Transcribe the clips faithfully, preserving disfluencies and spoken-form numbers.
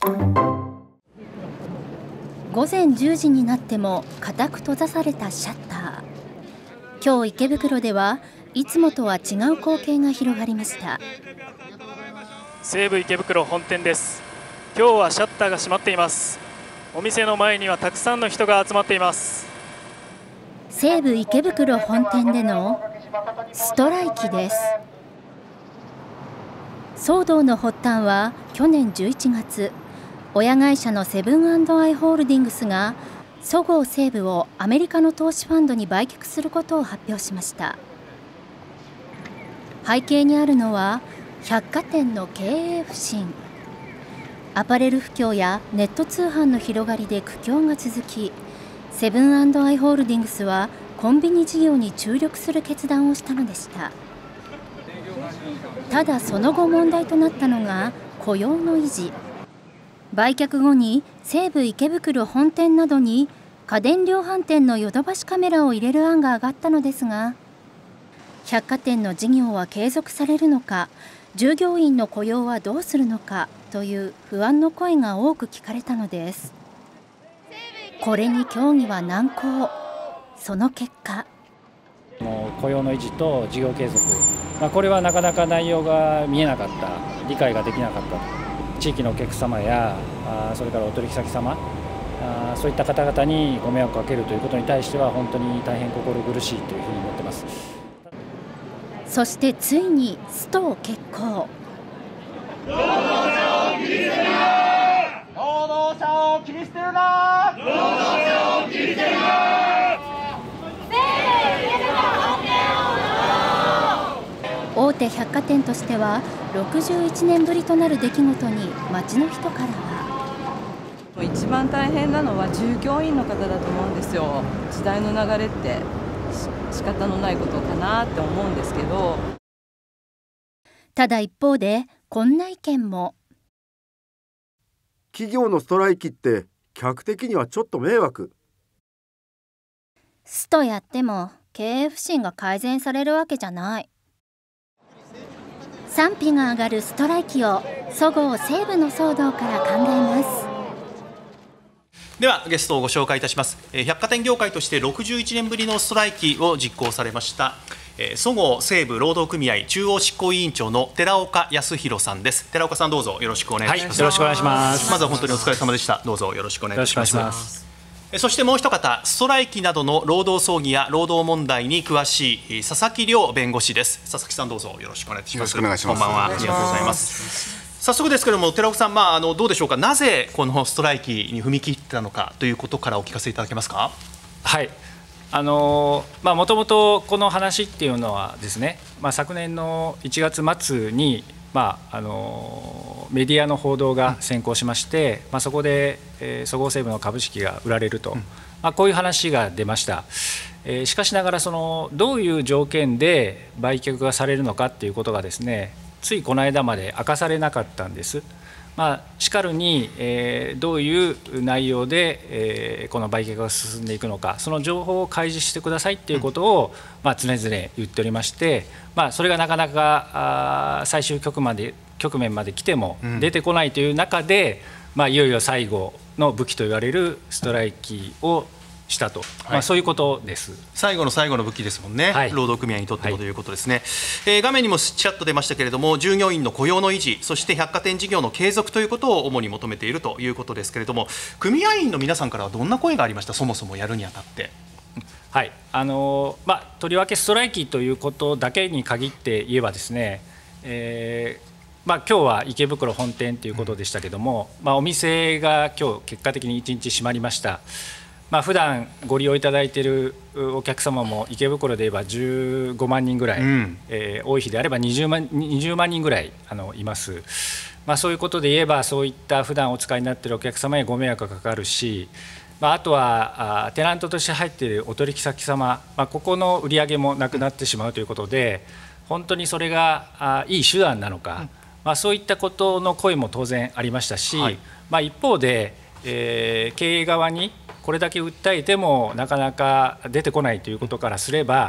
午前じゅうじになっても固く閉ざされたシャッター。今日池袋ではいつもとは違う光景が広がりました。 西武池袋本店です。今日はシャッターが閉まっています。お店の前にはたくさんの人が集まっています。 西武池袋本店でのストライキです。騒動の発端は去年じゅういちがつ、親会社のセブン&アイ・ホールディングスがそごう・西武をアメリカの投資ファンドに売却することを発表しました。背景にあるのは百貨店の経営不振、アパレル不況やネット通販の広がりで苦境が続き、セブン&アイ・ホールディングスはコンビニ事業に注力する決断をしたのでした。ただその後問題となったのが雇用の維持。売却後に西武池袋本店などに家電量販店のヨドバシカメラを入れる案が上がったのですが、百貨店の事業は継続されるのか、従業員の雇用はどうするのかという不安の声が多く聞かれたのです。これに協議は難航。その結果、 雇用の維持と事業継続、まあ、これはなかなか内容が見えなかった、理解ができなかったと。地域のお客様やそれからお取引先様、そういった方々にご迷惑をかけるということに対しては本当に大変心苦しいというふうに思っています。 そしてついにストを決行。 労働者を切り捨てるな、労働者を切り捨てるな、労働者を切り捨てるな。 大手百貨店としてはろくじゅういちねんぶりとなる出来事に街の人からは、 一番大変なのは従業員の方だと思うんですよ。時代の流れって仕方のないことかなって思うんですけど、 ただ一方でこんな意見も。 企業のストライキって客的にはちょっと迷惑。 ストやっても経営不振が改善されるわけじゃない。賛否が上がるストライキをそごう・西武の騒動から考えます。 ではゲストをご紹介いたします。百貨店業界としてろくじゅういちねんぶりのストライキを実行されましたそごう・西武労働組合中央執行委員長の寺岡康弘さんです。寺岡さん、どうぞよろしくお願いします。 はい、よろしくお願いします。 まずは本当にお疲れ様でした。どうぞよろしくお願いします。 よろしくお願いします。 そしてもう一方、ストライキなどの労働争議や労働問題に詳しい佐々木亮弁護士です。佐々木さん、どうぞよろしくお願いします。 よろしくお願いします。 こんばんは、ありがとうございます。早速ですけれども、寺岡さん、まあ、あのどうでしょうか、なぜこのストライキに踏み切ったのかということからお聞かせいただけますか。 はい、あのまあ、もともとこの話っていうのはですね、まあ、昨年のいちがつ末に、まあ、あのメディアの報道が先行しまして、まあ、そこでそごう・西武の株式が売られると、うん、まあ、こういう話が出ました。えー、しかしながらそのどういう条件で売却がされるのかということがですね、ついこの間まで明かされなかったんです。まあ、しかるに、えー、どういう内容で、えー、この売却が進んでいくのか、その情報を開示してくださいということを、うん、まあ、常々言っておりまして、まあ、それがなかなか最終局まで局面まで来ても出てこないという中で、うん、まあ、いよいよ最後の武器と言われるストライキをしたと、はい、まあ、そういうことです。 最後の最後の武器ですもんね、はい、労働組合にとってもということですね。はい、えー、画面にもちらっと出ましたけれども、従業員の雇用の維持、そして百貨店事業の継続ということを主に求めているということですけれども、組合員の皆さんからはどんな声がありました、そもそもやるにあたって。 はい、あのまあ、とりわけストライキということだけに限って言えばですね、えーまあ、今日は池袋本店ということでしたけれども、うん、まあ、お店が今日結果的にいちにち閉まりました。まあ、普段ご利用いただいているお客様も池袋で言えばじゅうごまんにんぐらい、うん、えー、多い日であればにじゅうまんにんぐらいあのいます。まあ、そういうことで言えば、そういった普段お使いになっているお客様にご迷惑がかかるし、まあ、あとはあテナントとして入っているお取引先様、まあ、ここの売り上げもなくなってしまうということで、本当にそれがあいい手段なのか、うん、まあ、そういったことの声も当然ありましたし、はい、まあ、一方で、えー、経営側にこれだけ訴えてもなかなか出てこないということからすれば、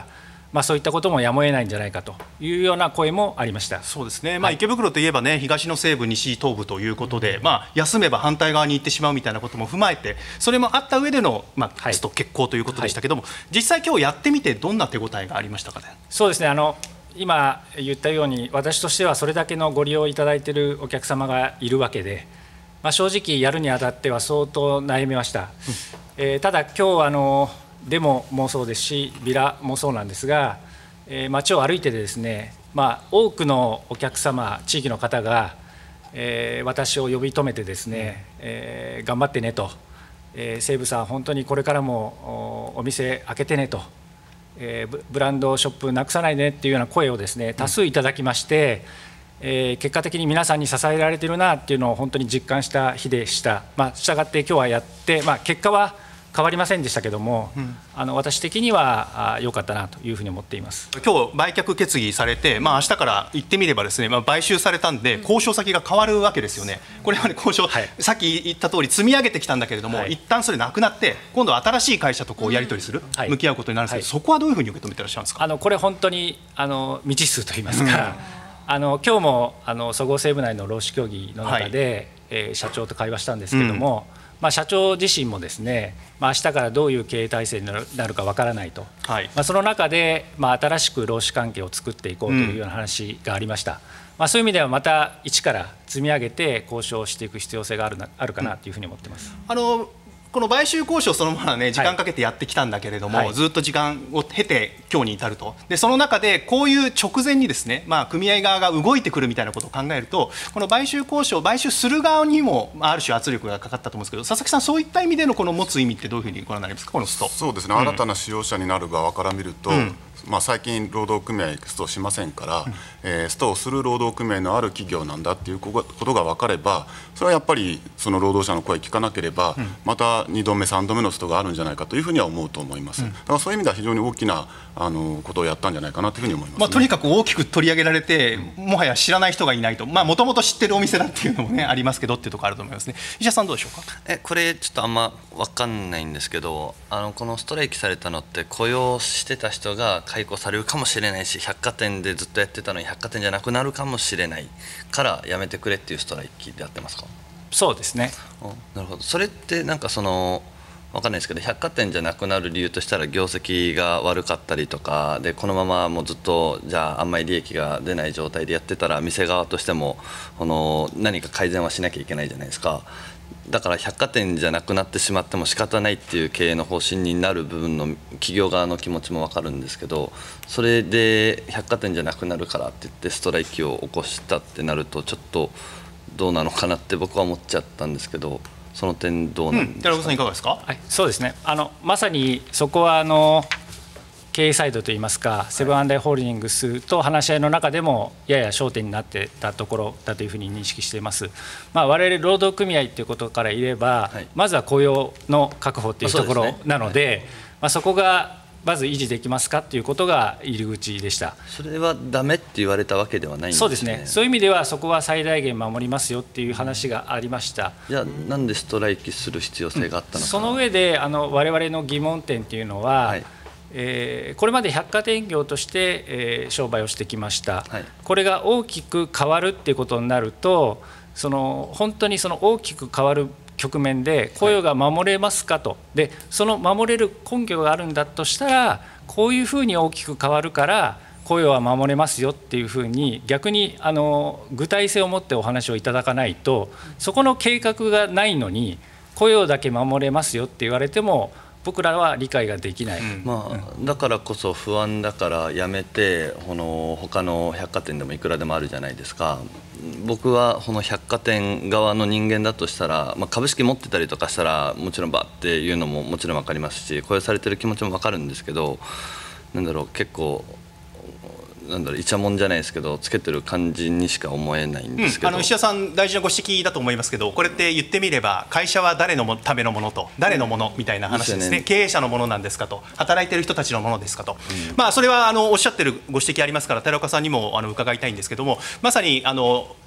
まあ、そういったこともやむを得ないんじゃないかというような声もありました。 そうですね、まあ、池袋といえばね、東の西部、西東部ということで、まあ、休めば反対側に行ってしまうみたいなことも踏まえて、それもあった上での、まあ、スト決行ということでしたけども、はい、実際、今日やってみて、どんな手応えがありましたかね。 そうですね、あの今言ったように、私としてはそれだけのご利用いただいているお客様がいるわけで、まあ、正直、やるにあたっては相当悩みました。うん、えー、ただ、今日あのデモもそうですし、ビラもそうなんですが、えー、街を歩いてですね、まあ、多くのお客様、地域の方が、えー、私を呼び止めてですね、えー、頑張ってねと、えー、西武さん、本当にこれからも お, お店開けてねと、えー、ブランドショップなくさないでねっていうような声をですね多数いただきまして、うん、えー、結果的に皆さんに支えられているなっていうのを本当に実感した日でした。まあ、したがって今日はやって、まあ、結果は変わりませんでしたけども、うん、あの私的には良かったなというふうに思っています。 今日売却決議されて、まあ明日から言ってみればですね、まあ、買収されたんで交渉先が変わるわけですよね。これまで交渉、はい、さっき言った通り積み上げてきたんだけれども、はい、一旦それなくなって今度は新しい会社とこうやり取りする、うん、向き合うことになるんですけど、はい、そこはどういうふうに受け止めてらっしゃるんですか。 あのこれ本当にあの未知数といいますか、うん、あの今日もあのそごう・西武内の労使協議の中で、はい、えー、社長と会話したんですけども、うん、まあ、社長自身もですね、まあ、明日からどういう経営体制になるかわからないと、はい、まあ、その中で、まあ、新しく労使関係を作っていこうというような話がありました。うん、まあ、そういう意味ではまた一から積み上げて交渉していく必要性があるな、あるかなというふうに思っています。 うん、あのこの買収交渉そのものはね、時間かけてやってきたんだけれども、はい、ずっと時間を経て今日に至ると。でその中でこういう直前にですね、まあ、組合側が動いてくるみたいなことを考えると、この買収交渉、買収する側にもある種圧力がかかったと思うんですけど、佐々木さん、そういった意味でのこの持つ意味ってどういうふうにご覧になりますか、このスト。 そうですね、うん、新たな使用者になる側から見ると、うん、まあ、最近、労働組合ストしませんから、うん、えー、ストをする労働組合のある企業なんだっていうことが分かれば、それはやっぱりその労働者の声を聞かなければ、うん、またにどめ、さんどめのストがあるんじゃないかというふうには思うと思います。うん、だからそういう意味では非常に大きなあのことをやったんじゃないかなというふうに思います、ね。 まあ、とにかく大きく取り上げられて、うん、もはや知らない人がいないと、もともと知ってるお店だっていうのも、ね、ありますけどっていうところあると思いますね。石田さん、どうでしょうか。 えこれちょっとあんま分かんないんですけど、あのこのストライキされたのって雇用してた人が解雇されるかもしれないし、百貨店でずっとやってたのに百貨店じゃなくなるかもしれないからやめてくれっていうストライキでやってますか。 そうですね。 なるほど。それってなんかその分かんないですけど、百貨店じゃなくなる理由としたら業績が悪かったりとかで、このままもうずっとじゃああんまり利益が出ない状態でやってたら店側としてもこの何か改善はしなきゃいけないじゃないですか。だから百貨店じゃなくなってしまっても仕方ないっていう経営の方針になる部分の企業側の気持ちも分かるんですけど、それで百貨店じゃなくなるからって言ってストライキを起こしたってなるとちょっとどうなのかなって僕は思っちゃったんですけど、その点どうなんですか。 寺岡さんいかがですか。 はい、そうですね、あのまさにそこはあの経営サイドといいますか、セブン&アイ・ホールディングスと話し合いの中でもやや焦点になってたところだというふうに認識しています。まあ、我々労働組合ということから言えば、はい、まずは雇用の確保というところなので、そ、ねはい、まあ、そこがまず維持できますかということが入り口でした。 それはダメって言われたわけではないんですね。 そうですね。そういう意味ではそこは最大限守りますよっていう話がありました。 じゃあなんでストライキする必要性があったのか。うん、 その上であの我々の疑問点というのは、はい、えー、これまで百貨店業として、えー、商売をしてきました、はい、これが大きく変わるっていうことになると、その本当にその大きく変わる局面で雇用が守れますかと、でその守れる根拠があるんだとしたら、こういうふうに大きく変わるから雇用は守れますよっていうふうに、逆にあの具体性を持ってお話をいただかないと、そこの計画がないのに雇用だけ守れますよって言われても僕らは理解ができない、うん、 まあ、だからこそ不安だからやめて、この他の百貨店でもいくらでもあるじゃないですか。僕はこの百貨店側の人間だとしたら、まあ、株式持ってたりとかしたらもちろんバッっていうのももちろん分かりますし、雇用されてる気持ちも分かるんですけど、なんだろう、結構なんだろう、イチャモンじゃないですけどつけてる感じにしか思えないんですけど、 うん、あの石田さん大事なご指摘だと思いますけど、これって言ってみれば会社は誰のためのものと誰のものみたいな話ですね。経営者のものなんですかと、働いてる人たちのものですかと、うん、まあそれはあのおっしゃってるご指摘ありますから寺岡さんにもあの伺いたいんですけども、まさにあの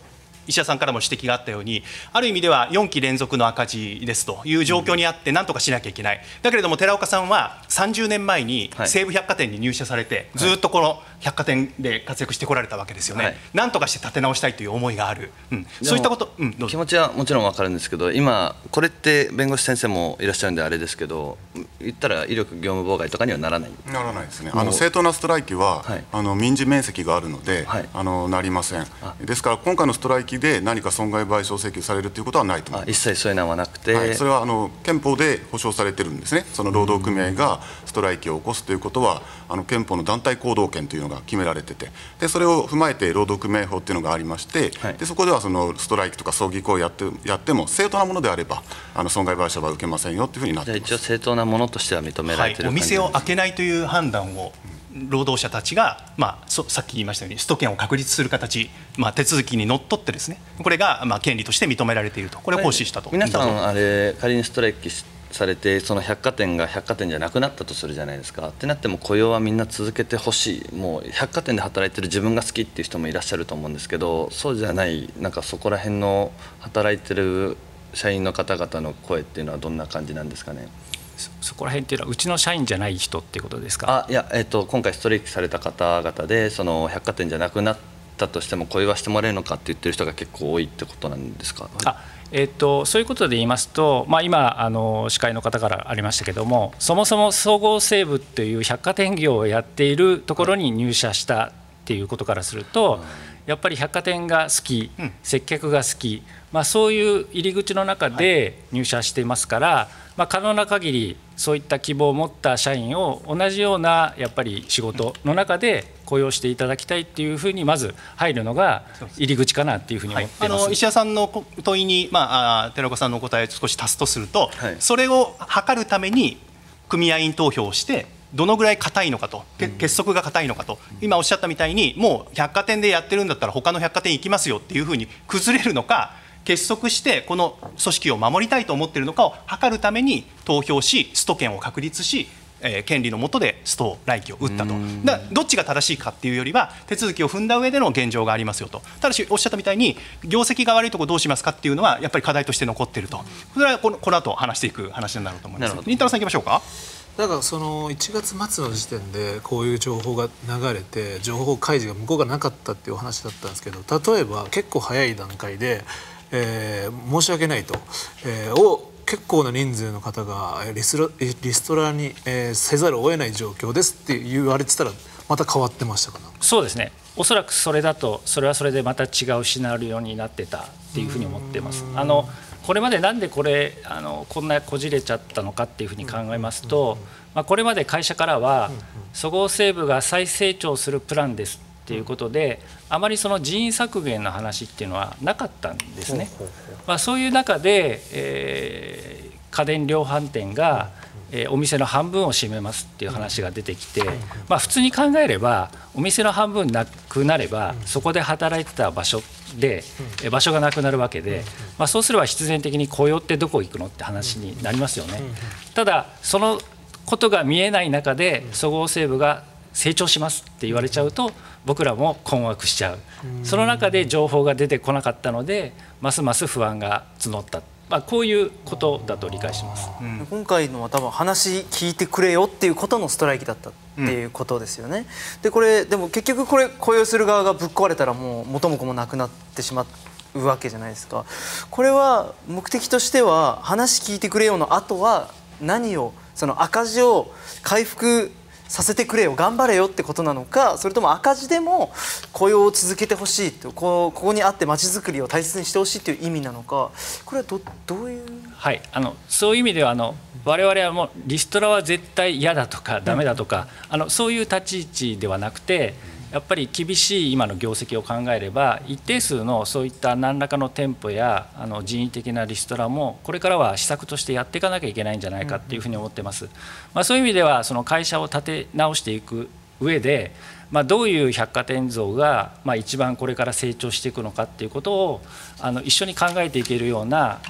石田さんからも指摘があったように、ある意味ではよんき連続の赤字ですという状況にあって、なんとかしなきゃいけない、だけれども寺岡さんはさんじゅうねんまえに西武百貨店に入社されて、ずっとこの百貨店で活躍してこられたわけですよね、はい、なんとかして立て直したいという思いがある、うん、そういったこと、うん、どうぞ。 気持ちはもちろん分かるんですけど、今、これって弁護士先生もいらっしゃるんであれですけど、言ったら威力業務妨害とかにはならないならないですね、あの正当なストライキは、はい、あの民事面積があるので、はい、あのなりません。ですから、今回のストライキで何か損害賠償請求されるということはないと思います。 一切そういうのはなくて、 はい、それはあの憲法で保障されてるんですね、その労働組合がストライキを起こすということは、あの憲法の団体行動権というのが決められてて、でそれを踏まえて労働組合法というのがありまして、はい、でそこではそのストライキとか争議行為をやってやっても、正当なものであれば、あの損害賠償は受けませんよというふうになっています。 じゃあ、一応、正当なものとしては認められている、 はい、お店を開けないという判断を、労働者たちが、まあ、そさっき言いましたように、スト権を確立する形、まあ、手続きにのっとってですね、これが、まあ、権利として認められていると、これを行使したと。 皆さん、あれ、仮にストライキされて、その百貨店が百貨店じゃなくなったとするじゃないですか。ってなっても、雇用はみんな続けてほしい、もう百貨店で働いてる自分が好きっていう人もいらっしゃると思うんですけど、そうじゃない、なんかそこら辺の働いてる社員の方々の声っていうのは、どんな感じなんですかね。 そ, そこら辺っていうのは、うちの社員じゃない人っていうことですか。 あいや、えー、と今回ストライキされた方々で、その百貨店じゃなくなったとしても雇用はしてもらえるのかって言ってる人が結構多いってことなんですか。 あえー、とそういうことで言いますと、まあ、今あの司会の方からありましたけども、そもそも総合西武という百貨店業をやっているところに入社したっていうことからすると、はい、やっぱり百貨店が好き、うん、接客が好き、まあ、そういう入り口の中で入社していますから、はい、まあ、可能な限りそういった希望を持った社員を同じようなやっぱり仕事の中で雇用していただきたいっていうふうにまず入るのが入り口かなっていうふうに思っています。 はい、あの石田さんの問いに、まあ、寺岡さんのお答えを少し足すとすると、はい、それを図るために組合員投票をしてどのぐらい硬いのかと、結束が硬いのかと、今おっしゃったみたいにもう百貨店でやってるんだったら他の百貨店行きますよっていうふうに崩れるのか、結束してこの組織を守りたいと思っているのかを図るために投票し、スト権を確立し、えー、権利の下でストライキを打ったと。だからどっちが正しいかっていうよりは、手続きを踏んだ上での現状がありますよと。ただしおっしゃったみたいに業績が悪いところどうしますかっていうのはやっぱり課題として残っていると。それはこのこの後話していく話になると思います。林太郎さんいきましょうか。 だからそのいちがつ末の時点でこういう情報が流れて、情報開示が向こうがなかったっていうお話だったんですけど、例えば結構早い段階で、えー、申し訳ないと、えー、を結構な人数の方がリストラ、リストラに、えー、せざるを得ない状況ですって言われてたら、また変わってましたかな。 そうですね、おそらくそれだとそれはそれでまた違うシナリオになってたっていうふうに思っています。あのこれまでなんでこれあのこんなこじれちゃったのかっていうふうに考えますと、まあ、これまで会社からはそごう・西武が再成長するプランですっていうことで、あまりその人員削減の話っていうのはなかったんですね。まあ、そういう中で、えー、家電量販店が、えー、お店の半分を占めますっていう話が出てきて、まあ、普通に考えればお店の半分なくなればそこで働いてた場所で場所がなくなるわけで、まあ、そうすれば必然的に雇用ってどこ行くのって話になりますよね。ただそのことが見えない中でそごう・西武が成長しますって言われちゃうと僕らも困惑しちゃう。その中で情報が出てこなかったのでますます不安が募った、まあ、こういうことだと理解します。 うん、今回のは多分話聞いてくれよっていうことのストライキだったっていうことですよね。うん、でこれでも結局これ雇用する側がぶっ壊れたらもう元も子もなくなってしまうわけじゃないですか。これは目的としては話聞いてくれよの後は何をその赤字を回復させてくれよ、頑張れよってことなのか、それとも赤字でも雇用を続けてほしいと、ここにあってまちづくりを大切にしてほしいという意味なのか、これは ど, どういう、 はい、あのそういう意味ではあの我々はもうリストラは絶対嫌だとかダメだとか、うん、あのそういう立ち位置ではなくて、やっぱり厳しい今の業績を考えれば一定数のそういった何らかの店舗やあの人為的なリストラもこれからは施策としてやっていかなきゃいけないんじゃないかっていうふうに思ってます。まあ、そういう意味ではその会社を立て直していく上で、まあ、どういう百貨店像がまあ一番これから成長していくのかっていうことをあの一緒に考えていけるような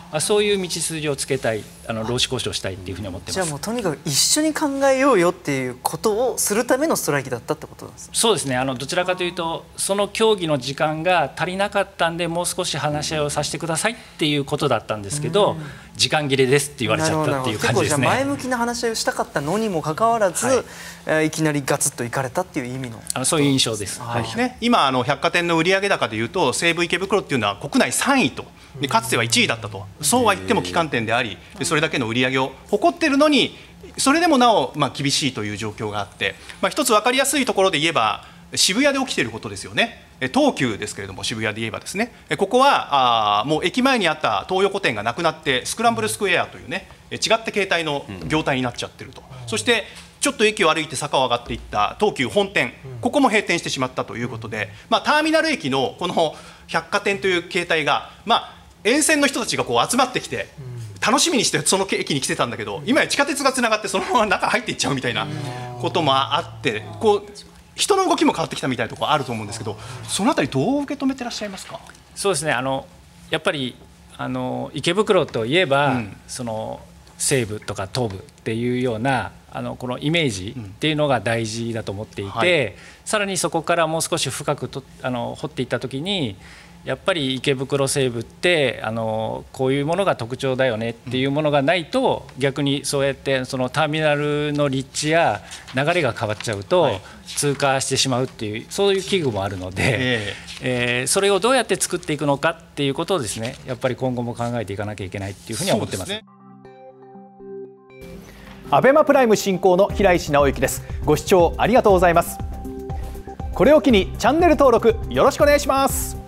まあ、そういう道筋をつけたい、あの労使交渉したいっていうふうに思ってます。 じゃあもうとにかく一緒に考えようよっていうことをするためのストライキだったってことなんですか。 そうですね、あのどちらかというとその協議の時間が足りなかったんで、もう少し話し合いをさせてくださいっていうことだったんですけど、時間切れですって言われちゃったっていう感じですね。 結構じゃあ前向きな話し合いをしたかったのにもかかわらず、はい、えー、いきなりガツッといかれたっていう意味のあのそういう印象です。 はいね、今あの百貨店の売上高でいうと西武池袋っていうのは国内さんいと、でかつてはいちいだったと、そうは言っても旗艦店であり、それだけの売り上げを誇っているのに、それでもなお、まあ、厳しいという状況があって、まあ、一つ分かりやすいところで言えば渋谷で起きていることですよね。東急ですけれども、渋谷で言えばですね、ここはあもう駅前にあった東横店がなくなってスクランブルスクエアというね、違った形態の業態になっちゃってると、うん、そしてちょっと駅を歩いて坂を上がっていった東急本店、ここも閉店してしまったということで、まあ、ターミナル駅のこの百貨店という形態が、まあ、沿線の人たちがこう集まってきて、楽しみにしてその駅に来てたんだけど、今や地下鉄がつながってそのまま中入っていっちゃうみたいなこともあって、こう人の動きも変わってきたみたいなところあると思うんですけど、そのあたりどう受け止めてらっしゃいますか。 そうですね、あのやっぱりあの池袋といえば、うん、その西部とか東部っていうようなあのこのイメージっていうのが大事だと思っていて、うん、はい、さらにそこからもう少し深くとあの掘っていったときに、やっぱり池袋西部ってあのこういうものが特徴だよねっていうものがないと、逆にそうやってそのターミナルの立地や流れが変わっちゃうと通過してしまうっていう、そういう危惧もあるので、えーえー、それをどうやって作っていくのかっていうことをですね、やっぱり今後も考えていかなきゃいけないっていうふうには思ってます。 アベマプライム進行の平石直之です。ご視聴ありがとうございます。これを機にチャンネル登録よろしくお願いします。